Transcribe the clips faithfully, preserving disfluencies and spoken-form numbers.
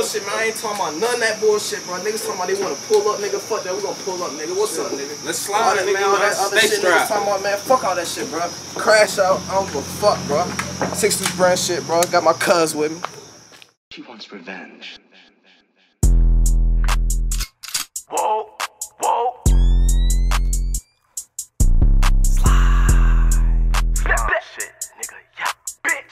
bullshit, man. I ain't talking about none of that bullshit, bro. Niggas talking about they wanna pull up, nigga. Fuck that, we gonna pull up, nigga. What's up, nigga? Let's slide, that, nigga. Man, all that other Stay shit niggas talking about, man. Fuck all that shit, bro. Crash out. I don't give a fuck, bro. sixties brand shit, bro. Got my cuz with me. She wants revenge. Whoa, whoa. Shit, nigga, yeah, bitch.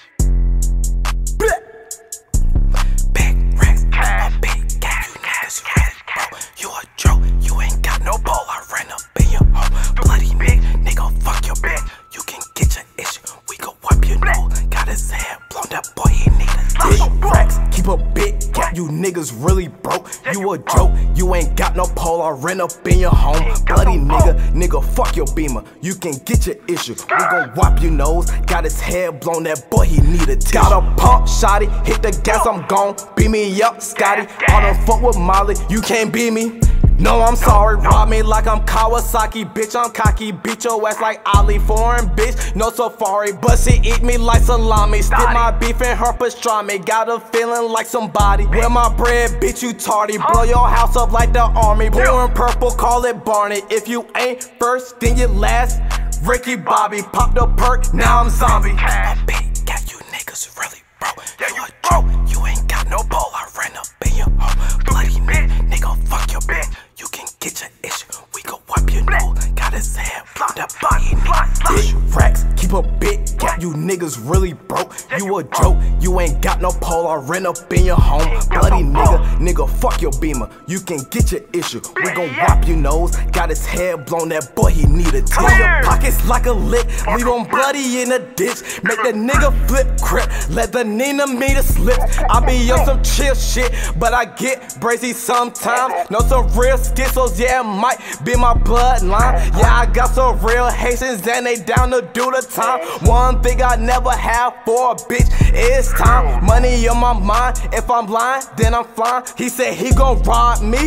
Big racks, Cash. a big cash, cash, cash, cash, bro. You a joke, you ain't got no ball. I ran up in your home. Bloody bitch, nigga, fuck your bitch. You can get your issue, we can wipe your nose. Got his head blown, that boy, he need a dick. Racks, keep a big cap, you niggas really broke. You a joke, you ain't got no pole. I ran up in your home. Bloody nigga, nigga, fuck your beamer. You can get your issue, we gon' wipe your nose. Got his head blown, that boy, he need a tissue. Got a pump, shotty, hit the gas, I'm gone. Beat me up, Scotty. I don't fuck with Molly, you can't beat me. No, I'm sorry, rob me like I'm Kawasaki. Bitch, I'm cocky, beat your ass like Ali. Foreign bitch, no safari, but she eat me like salami. Stick my beef in her pastrami. Got a feeling like somebody. Where my bread, bitch, you tardy. Blow your house up like the army. Blue and purple, call it Barney. If you ain't first, then you last. Ricky Bobby, pop the perk, now I'm zombie. A big cat, you niggas really broke. You a joke, you ain't got no ball. I ran up in your home. Bloody bitch, nigga, fuck your bitch. You can get your issue, we can wipe your nose. Got his head blown, that body need Big racks, keep a big cap, you niggas really broke. You a joke, you ain't got no pole. I ran up in your home. Bloody nigga, nigga, fuck your beamer. You can get your issue, we gon' wipe your nose. Got his head blown, that boy, he need a tissue. Your pockets like a lick, leave him bloody in a ditch. Make the nigga flip crip, let the Nina meter slip. I be on some chill shit, but I get brazy sometimes. Know some real schizos, yeah, it might be my bloodline. Yeah, I got some real Haitians and they down to do the time. One thing I never have for a bitch is time. Money on my mind, if I'm lying, then I'm flying. He said he gon' rob me.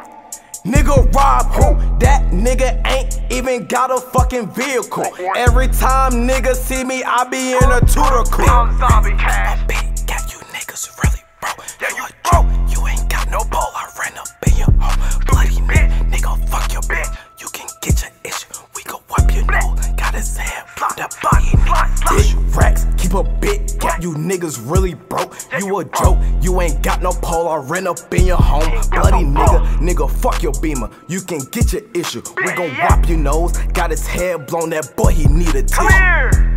Nigga rob who? That nigga ain't even got a fucking vehicle. Every time niggas see me, I be in a tutor coupe. I'm zombie A cash. big cat, you niggas really broke. You a joke, you ain't got no ball. I ran up in your home. Bloody bitch, nigga, fuck your bitch. You can get your issue, we can wipe your nose. Got his head blown, that body need Big racks, keep a big cap, you niggas really broke. You a joke, you ain't got no pole. I ran up in your home. Bloody nigga, nigga, fuck your beamer. You can get your issue, we gon' wipe your nose. Got his head blown, that boy, he need a tissue. Come here.